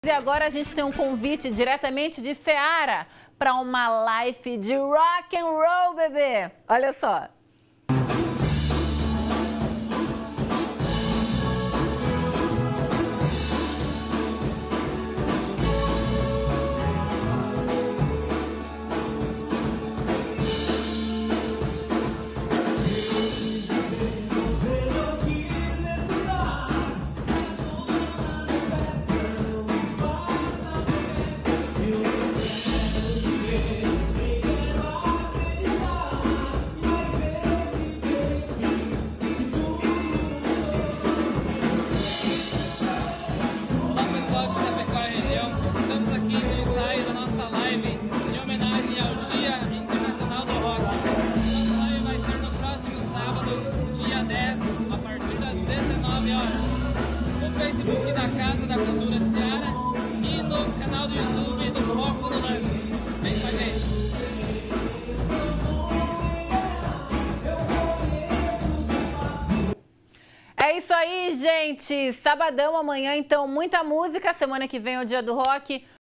E agora a gente tem um convite diretamente de Ceará para uma live de rock and roll, bebê. Olha só. Estamos aqui no ensaio da nossa live em homenagem ao Dia Internacional do Rock. Nossa live vai ser no próximo sábado, dia 10, a partir das 19 horas. No Facebook da Casa da Cultura de Ceará e no canal do YouTube do Foco no Lance. Vem com a gente! É isso aí, gente. Sabadão amanhã, então, muita música. Semana que vem é o Dia do Rock.